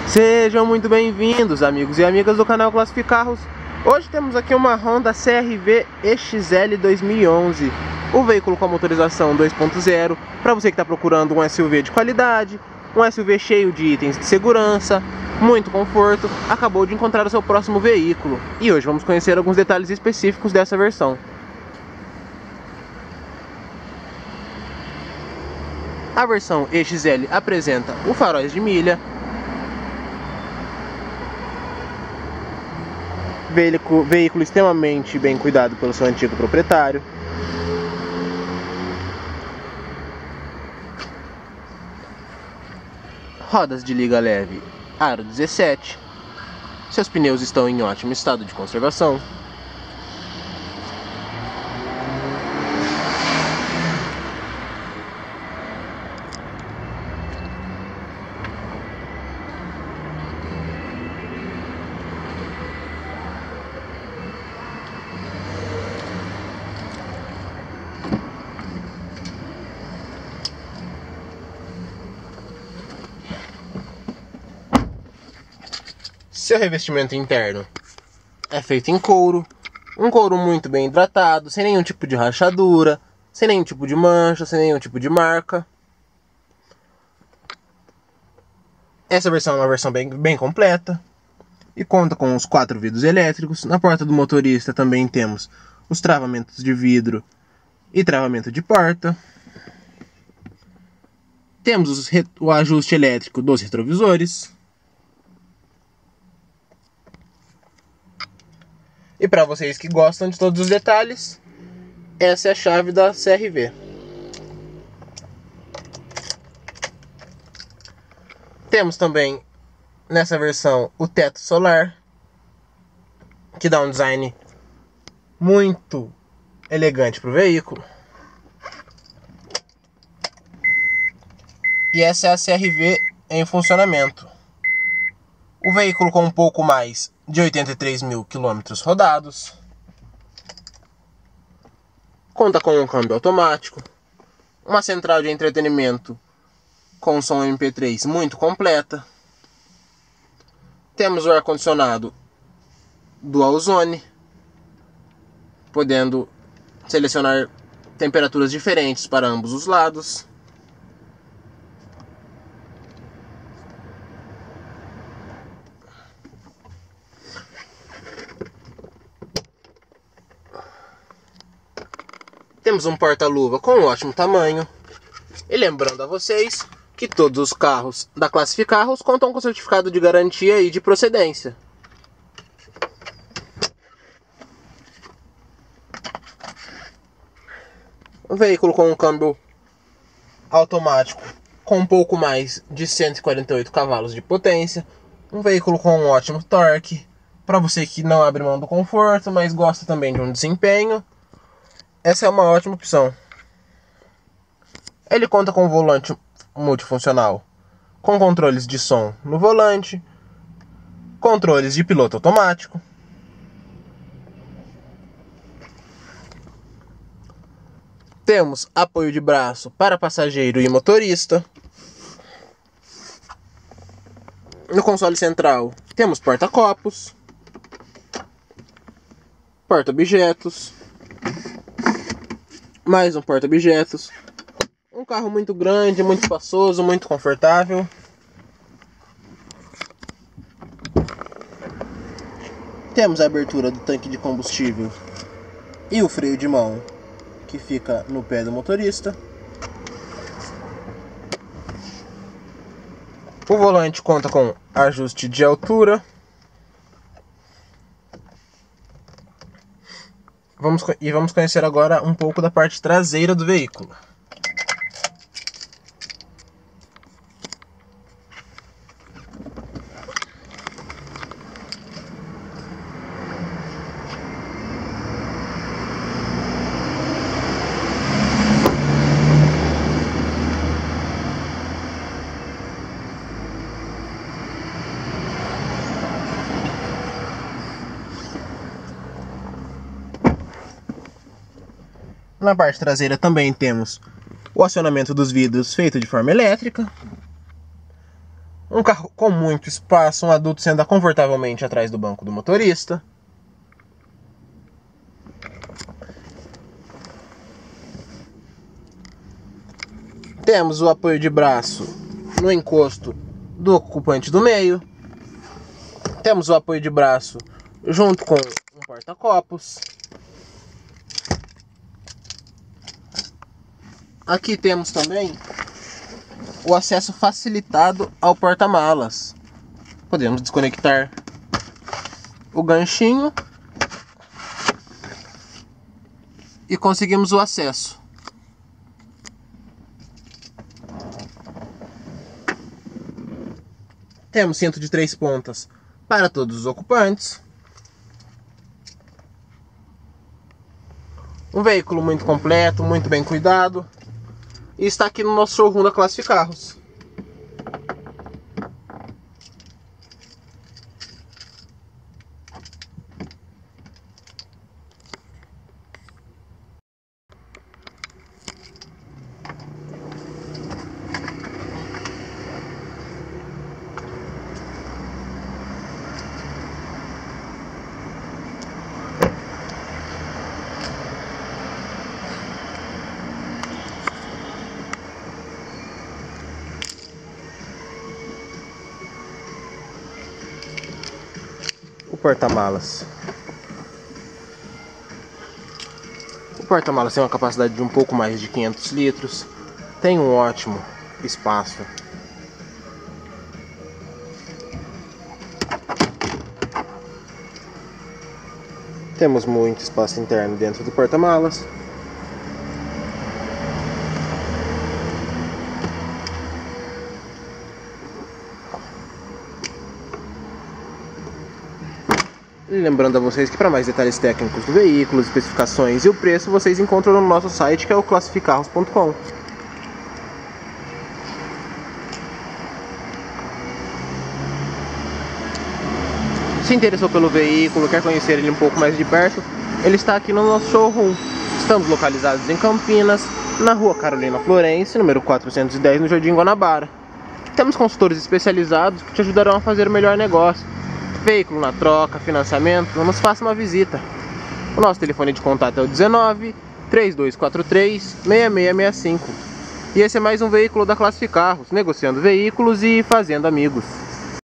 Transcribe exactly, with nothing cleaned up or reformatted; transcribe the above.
Sejam muito bem-vindos, amigos e amigas do canal Classific Carros. Hoje temos aqui uma Honda C R V E X L dois mil e onze, o veículo com a motorização dois ponto zero, para você que está procurando um S U V de qualidade, um S U V cheio de itens de segurança, muito conforto, acabou de encontrar o seu próximo veículo. E hoje vamos conhecer alguns detalhes específicos dessa versão. A versão E X L apresenta o faróis de milha, veículo, veículo extremamente bem cuidado pelo seu antigo proprietário, rodas de liga leve aro dezessete, seus pneus estão em ótimo estado de conservação, seu revestimento interno é feito em couro, um couro muito bem hidratado, sem nenhum tipo de rachadura, sem nenhum tipo de mancha, sem nenhum tipo de marca. Essa versão é uma versão bem, bem completa e conta com os quatro vidros elétricos. Na porta do motorista também temos os travamentos de vidro e travamento de porta. Temos os, o ajuste elétrico dos retrovisores. E para vocês que gostam de todos os detalhes, essa é a chave da C R V. Temos também nessa versão o teto solar, que dá um design muito elegante para o veículo. E essa é a C R V em funcionamento. O veículo com um pouco mais de oitenta e três mil quilômetros rodados. Conta com um câmbio automático, uma central de entretenimento com som M P três muito completa. Temos o ar-condicionado Dual Zone, podendo selecionar temperaturas diferentes para ambos os lados. Temos um porta-luva com um ótimo tamanho. E lembrando a vocês que todos os carros da Classific Carros contam com certificado de garantia e de procedência. Um veículo com um câmbio automático com um pouco mais de cento e quarenta e oito cavalos de potência. Um veículo com um ótimo torque, para você que não abre mão do conforto, mas gosta também de um desempenho. Essa é uma ótima opção. Ele conta com um volante multifuncional, com controles de som no volante, controles de piloto automático, temos apoio de braço para passageiro e motorista. No console central temos porta-copos, porta-objetos, mais um porta-objetos. Um carro muito grande, muito espaçoso, muito confortável. Temos a abertura do tanque de combustível e o freio de mão, que fica no pé do motorista. O volante conta com ajuste de altura. Vamos, e vamos conhecer agora um pouco da parte traseira do veículo. Na parte traseira também temos o acionamento dos vidros feito de forma elétrica. Um carro com muito espaço, um adulto senta confortavelmente atrás do banco do motorista. Temos o apoio de braço no encosto do ocupante do meio. Temos o apoio de braço junto com um porta-copos. Aqui temos também o acesso facilitado ao porta-malas. Podemos desconectar o ganchinho e conseguimos o acesso. Temos cinto de três pontas para todos os ocupantes. Um veículo muito completo, muito bem cuidado. E está aqui no nosso showroom da Classific Carros. O porta-malas. O porta-malas tem uma capacidade de um pouco mais de quinhentos litros. Tem um ótimo espaço. Temos muito espaço interno dentro do porta-malas. Lembrando a vocês que para mais detalhes técnicos do veículo, especificações e o preço, vocês encontram no nosso site, que é o classific carros ponto com. Se interessou pelo veículo, quer conhecer ele um pouco mais de perto, ele está aqui no nosso showroom. Estamos localizados em Campinas, na rua Carolina Florence, número quatrocentos e dez, no Jardim Guanabara. Temos consultores especializados que te ajudarão a fazer o melhor negócio. Veículo na troca, financiamento, nos faça uma visita. O nosso telefone de contato é o dezenove, três dois quatro três, seis seis seis cinco. E esse é mais um veículo da Classific Carros, negociando veículos e fazendo amigos.